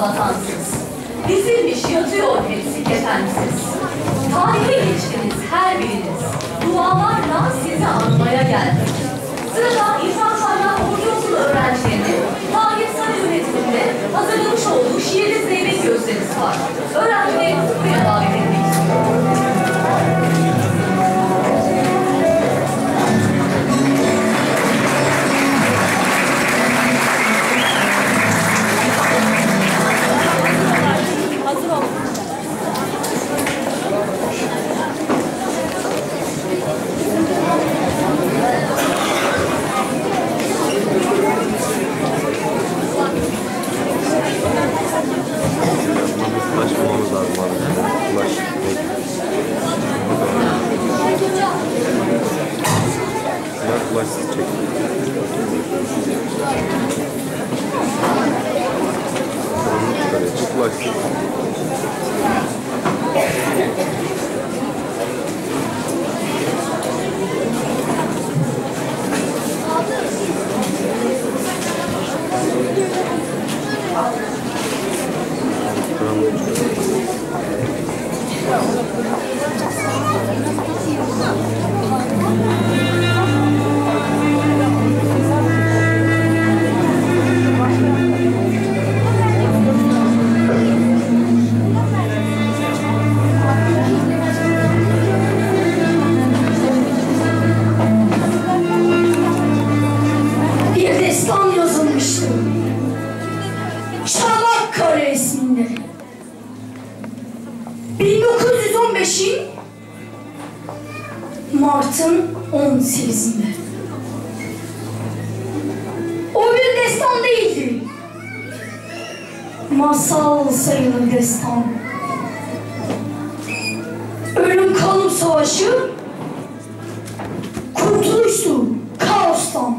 vatansız. Dizilmiş yatıyor hepsi kefensiz. Tarihe geçtiniz her biriniz. Dualarla sizi anmaya geldik. Sırada İrfan Saylan Ortaokulu öğrencilerinin Tahir Sarı yönetiminde hazırlamış olduğu şiirli zeybek gösterisi var. Öğrencileri buraya davet etmek istiyorum. Ulaşmamız lazım abi. Ulaş. Biraz ulaşsız çek. Çık ulaşsız. Bir destan yazılmıştı. Çanakkale isminde. 1915'in Mart'ın 18'inde. O bir destan değildi. Masal sayılır destan. Ölüm kalım savaşı, kurtuluştu kaostan.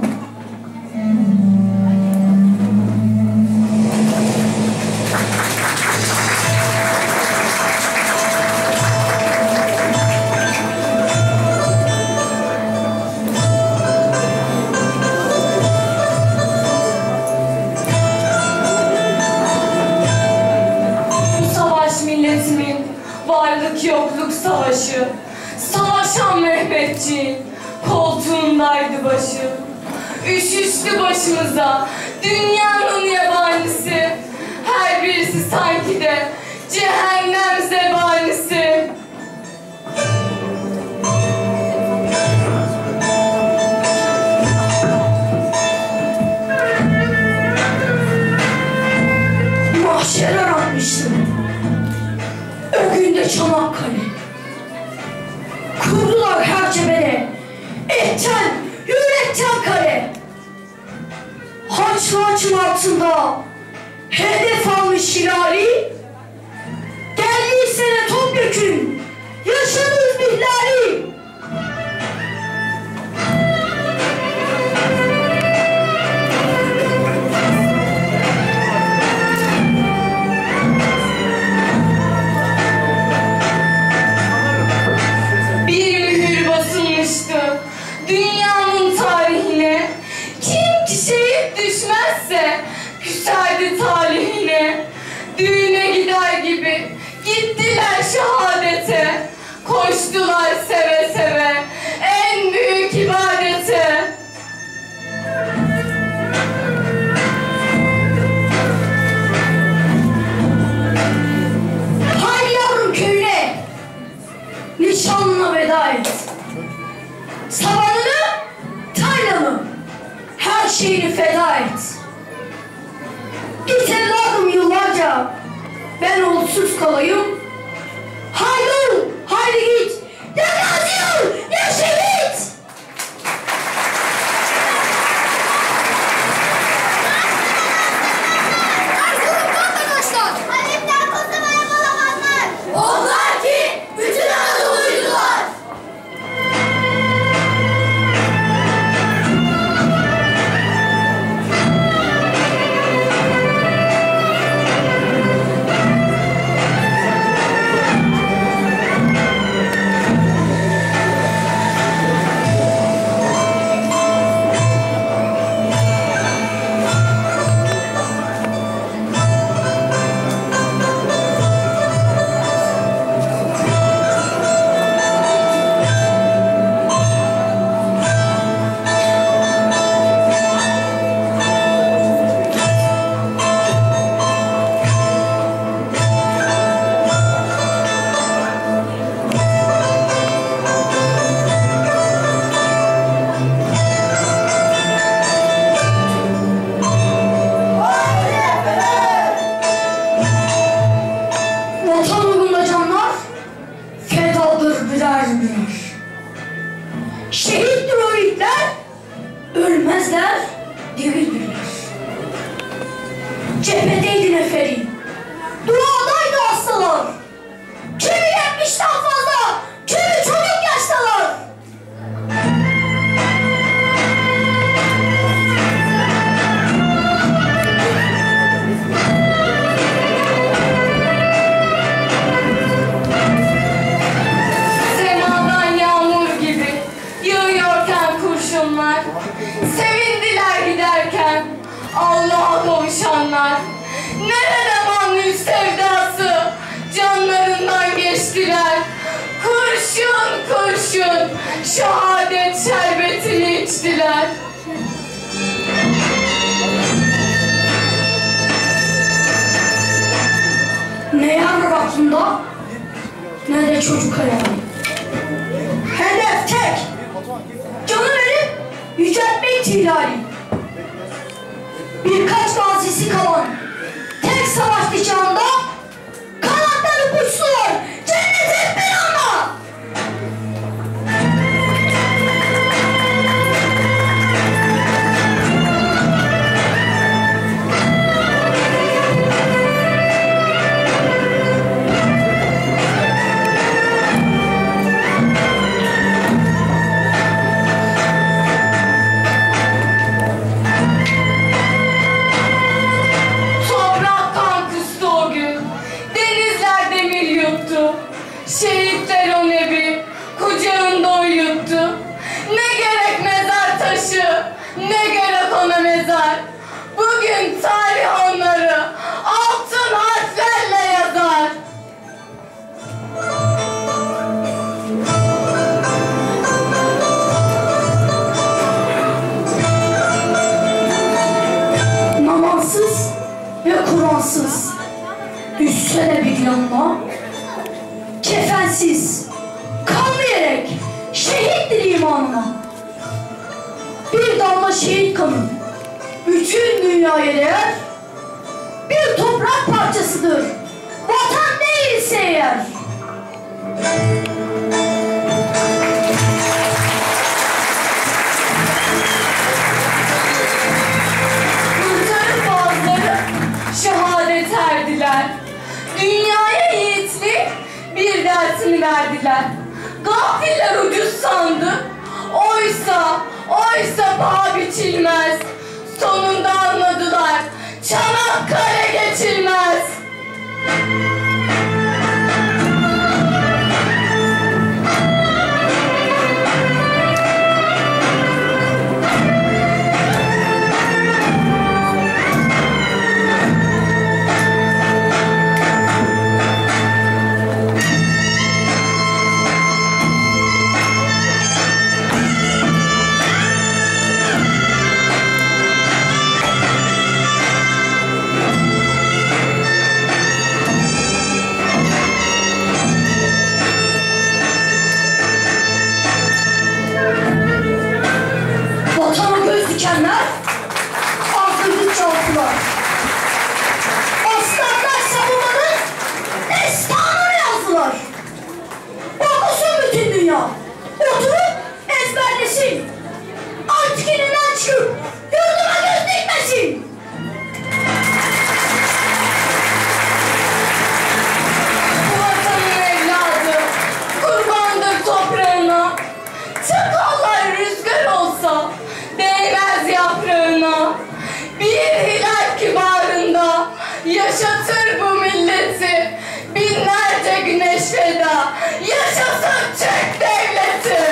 Milletimin varlık yokluk savaşı. Savaşan Mehmetçiğin koltuğundaydı başı. Üşüştü başımıza dünyanın yabanisi. Her birisi sanki de cehennem zebanisi. Mahşer aranmıştı. O günde Çanakkale. Kurdular her cephede. Etten, yürekten kale. Haçlı haçın altında hedef almış hilali. Geldiği sene topyekün yaşanır bihlali. Dünyanın tarihine kim ki şehit düşmezse küserdi talihine. Düğüne gider gibi gittiler şehadete. Koştular seve seve en büyük ibadete. Haydi yavrum köyüne, nişanlına veda et. Sabanını, tarlanı, her şeyini feda et. Git evladım yıllarca, ben onsuz kalayım. Haydi, haydi git, ya gazi ol, ya şehit! Arkadaşlar, Halep'ten Kosovo'ya balamanlar. Onlar ki bütün Anadolu'ydular. şehadet şerbetini içtiler. Ne yar var aklımda, ne de çocuk hayali. Hedef tek, canı verip yüceltmek hilali. Birkaç gazisi kalan tek savaş dışında kanatları uçtular cennetin bir anda. Şehitler o nebi kucağında uyuttu. Ne gerek mezar taşı, ne gerek ona mezar. Bugün tarih onları altın harflerle yazar. Namazsız ve Kur'ansız düşse de bir yanına, kefensiz, kan vererek şehittir imanına. Bir damla şehit kanı bütün dünyaya değer, bir toprak parçasıdır vatan değilse eğer. Kurtarıp bazıları şehadet erdiler. Dünyaya yiğitlik bir dersini verdiler. Gafiller ucuz sandı. Oysa paha biçilmez. Sonunda anladılar. Çanakkale geçilmez. Vatana göz dikenler aklını çaldılar. Aslanlar savunmanın destanını yazdılar. Okusun bütün dünya, oturup ezberlesin. Artık elinden çıkıp yurduma göz dikmesin. Bu vatanın evladı kurbandır toprağına. Çakallar rüzgar olsa değmez yaprağına. Bir hilal kibarında yaşatır bu milleti. Binlerce güneş feda yaşasın Türk devleti.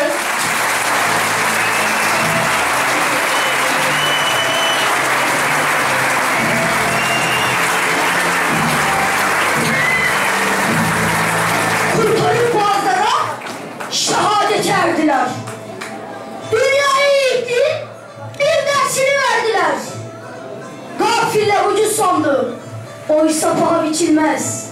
Kurtarıp boğazlara şehadet erdiler. Dünyaya yiğitliğin bir dersini verdiler. Gafiller ucuz sandı, oysa paha biçilmez.